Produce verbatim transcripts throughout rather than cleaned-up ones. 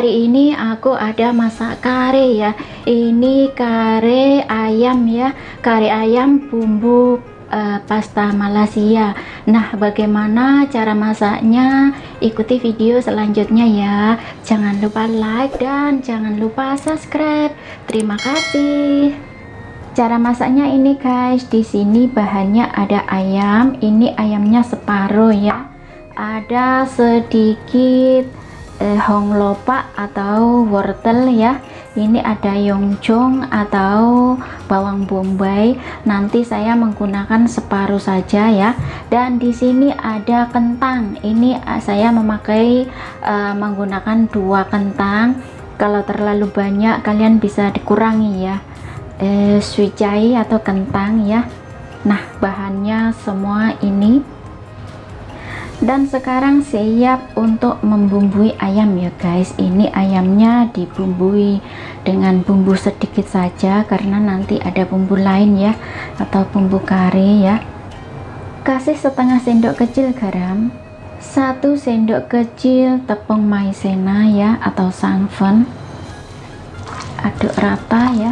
kali ini aku ada masak kare ya. Ini kare ayam ya, kare ayam bumbu uh, pasta Malaysia. Nah, bagaimana cara masaknya? Ikuti video selanjutnya ya. Jangan lupa like dan jangan lupa subscribe. Terima kasih. Cara masaknya ini guys, di sini bahannya ada ayam. Ini ayamnya separuh ya. Ada sedikit Eh, hong lopak atau wortel ya. Ini ada yongchong atau bawang bombay. Nanti saya menggunakan separuh saja ya. Dan di sini ada kentang. Ini uh, saya memakai uh, menggunakan dua kentang. Kalau terlalu banyak kalian bisa dikurangi ya. Eh, suicai atau kentang ya. Nah, bahannya semua ini. Dan sekarang siap untuk membumbui ayam ya guys. Ini ayamnya dibumbui dengan bumbu sedikit saja karena nanti ada bumbu lain ya, atau bumbu kare ya. Kasih setengah sendok kecil garam, satu sendok kecil tepung maizena ya atau sanfen. Aduk rata ya.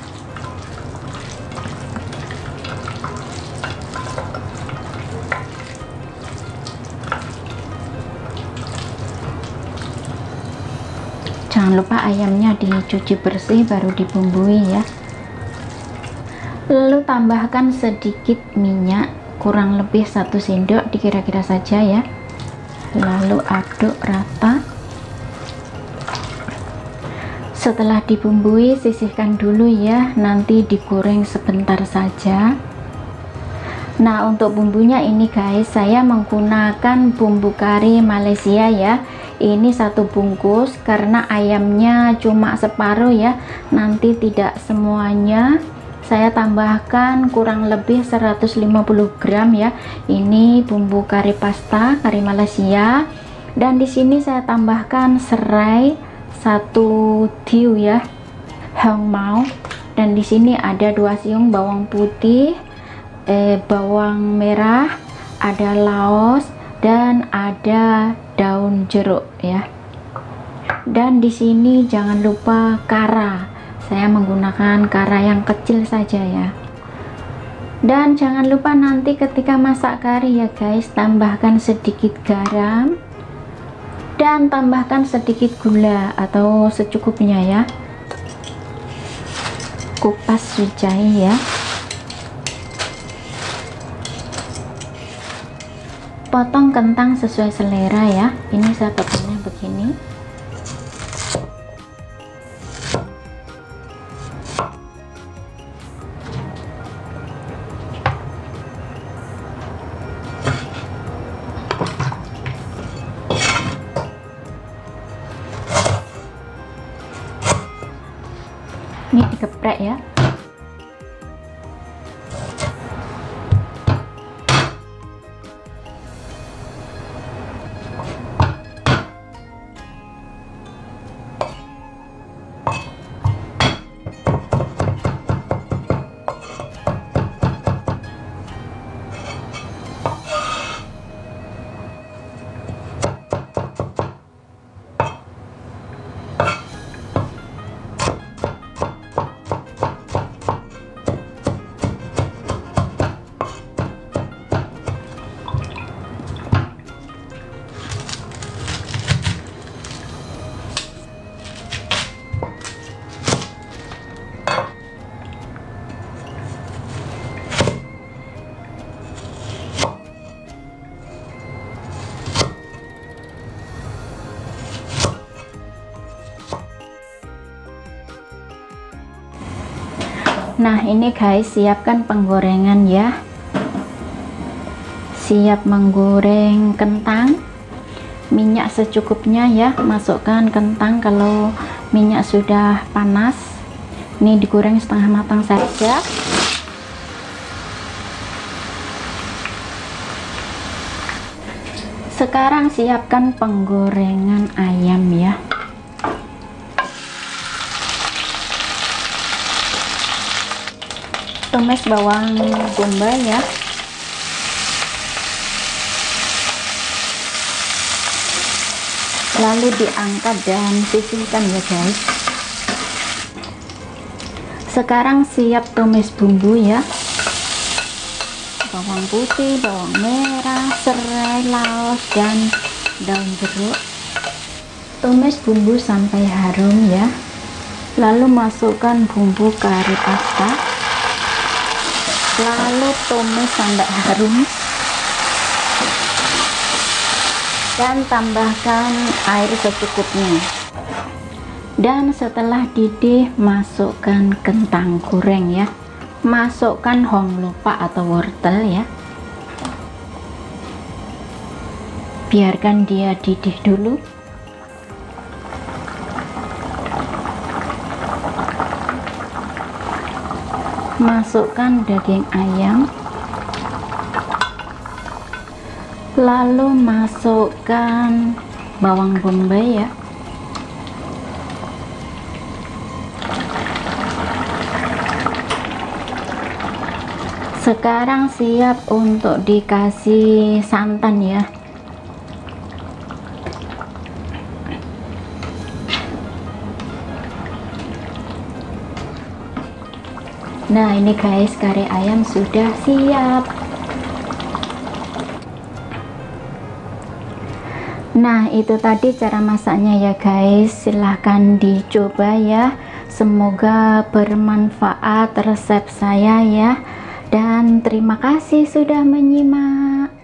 Jangan lupa ayamnya dicuci bersih baru dibumbui ya. Lalu tambahkan sedikit minyak, kurang lebih satu sendok dikira-kira saja ya. Lalu aduk rata. Setelah dibumbui, sisihkan dulu ya, nanti digoreng sebentar saja. Nah, untuk bumbunya ini guys, saya menggunakan bumbu kari Malaysia ya. Ini satu bungkus karena ayamnya cuma separuh ya, nanti tidak semuanya. Saya tambahkan kurang lebih seratus lima puluh gram ya. Ini bumbu kari pasta kari Malaysia. Dan di sini saya tambahkan serai satu tiu ya, hong mau. Dan di sini ada dua siung bawang putih, eh, bawang merah, ada laos, dan ada daun jeruk ya. Dan di sini jangan lupa kara. Saya menggunakan kara yang kecil saja ya. Dan jangan lupa nanti ketika masak kari ya guys, tambahkan sedikit garam dan tambahkan sedikit gula atau secukupnya ya. Kupas suicai ya. Potong kentang sesuai selera ya. Ini saya potongnya begini. Ini digeprek ya. Nah, ini guys, siapkan penggorengan ya. Siap menggoreng kentang. Minyak secukupnya ya. Masukkan kentang kalau minyak sudah panas. Ini digoreng setengah matang saja. Sekarang siapkan penggorengan ayam ya. Tumis bawang bombay ya. lalu diangkat dan sisihkan ya guys. Sekarang siap tumis bumbu ya, bawang putih, bawang merah, serai, laos, dan daun jeruk. Tumis bumbu sampai harum ya, lalu masukkan bumbu kari pasta, lalu tumis sampai harum dan tambahkan air secukupnya. Dan setelah didih, masukkan kentang goreng ya, masukkan hong lupa atau wortel ya, biarkan dia didih dulu. Masukkan daging ayam, lalu masukkan bawang bombay ya, sekarang siap untuk dikasih santan ya. Nah ini guys, kari ayam sudah siap. Nah itu tadi cara masaknya ya guys, silahkan dicoba ya, semoga bermanfaat resep saya ya, dan terima kasih sudah menyimak.